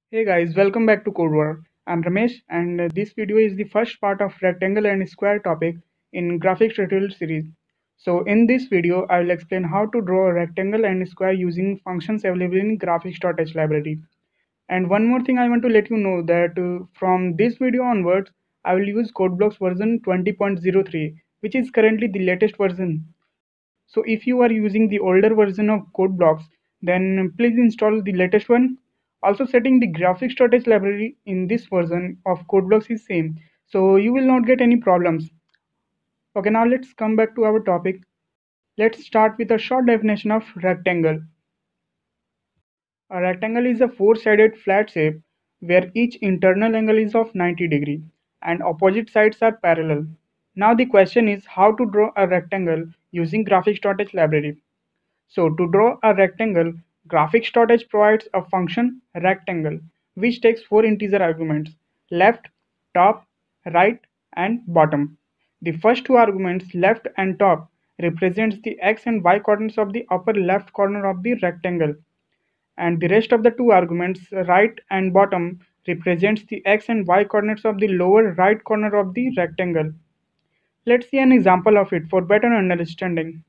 Hey guys, welcome back to Code War. I'm Ramesh and this video is the first part of rectangle and square topic in graphics tutorial series. So in this video, I will explain how to draw a rectangle and square using functions available in graphics.h library. And one more thing I want to let you know that from this video onwards, I will use CodeBlocks version 20.03, which is currently the latest version. So if you are using the older version of CodeBlocks, then please install the latest one. Also setting the graphics storage library in this version of CodeBlocks is same. So you will not get any problems. Okay, now let's come back to our topic. Let's start with a short definition of rectangle. A rectangle is a four-sided flat shape where each internal angle is of 90 degree and opposite sides are parallel. Now the question is how to draw a rectangle using graphics.h library. So to draw a rectangle, graphics.h provides a function rectangle which takes four integer arguments left, top, right and bottom. The first two arguments left and top represents the x and y coordinates of the upper left corner of the rectangle, and the rest of the two arguments right and bottom represents the x and y coordinates of the lower right corner of the rectangle. Let's see an example of it for better understanding.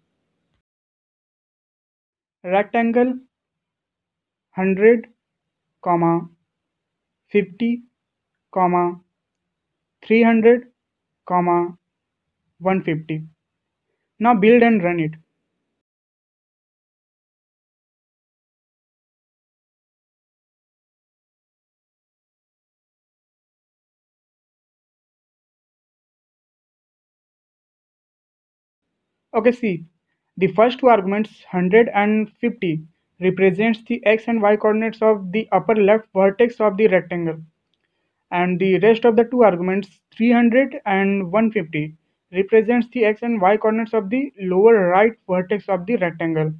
Rectangle 100, 50, 300, 150. Now build and run it. Okay, see, the first two arguments 100 and 50 represents the x and y coordinates of the upper left vertex of the rectangle, and the rest of the two arguments 300 and 150 represents the x and y coordinates of the lower right vertex of the rectangle.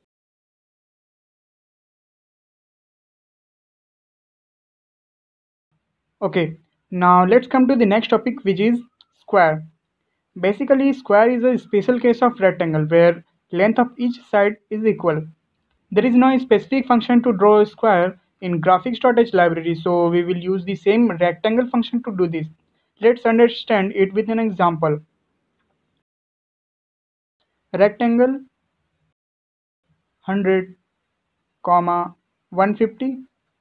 Okay, now let's come to the next topic, which is square. Basically, square is a special case of rectangle where length of each side is equal. There is no specific function to draw a square in graphics.h library, so we will use the same rectangle function to do this. Let's understand it with an example. Rectangle 100, 150,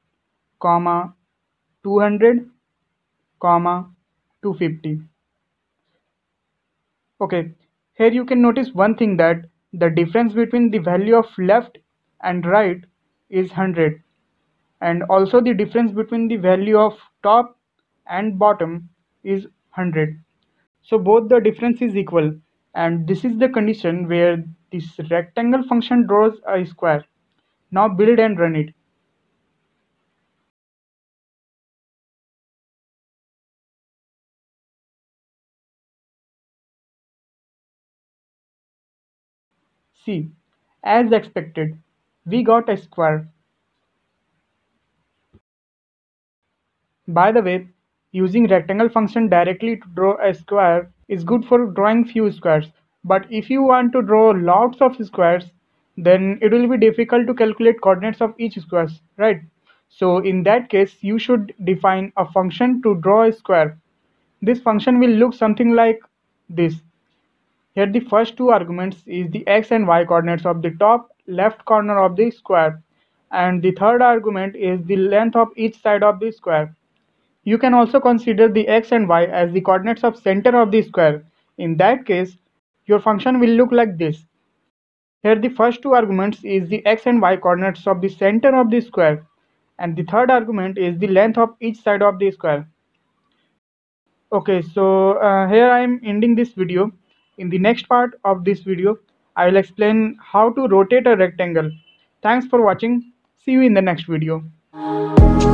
200, 250. Okay, here you can notice one thing, that the difference between the value of left and right is 100, and also the difference between the value of top and bottom is 100. So both the difference is equal, and this is the condition where this rectangle function draws a square. Now build and run it. See, as expected, we got a square. By the way, using rectangle function directly to draw a square is good for drawing few squares, but if you want to draw lots of squares, then it will be difficult to calculate coordinates of each squares, right? So in that case, you should define a function to draw a square. This function will look something like this. Here the first two arguments is the x and y coordinates of the top left corner of the square, and the third argument is the length of each side of the square. You can also consider the x and y as the coordinates of center of the square. In that case, your function will look like this. Here the first two arguments is the x and y coordinates of the center of the square, and the third argument is the length of each side of the square. Okay, so here I am ending this video. In the next part of this video, I will explain how to rotate a rectangle. Thanks for watching. See you in the next video.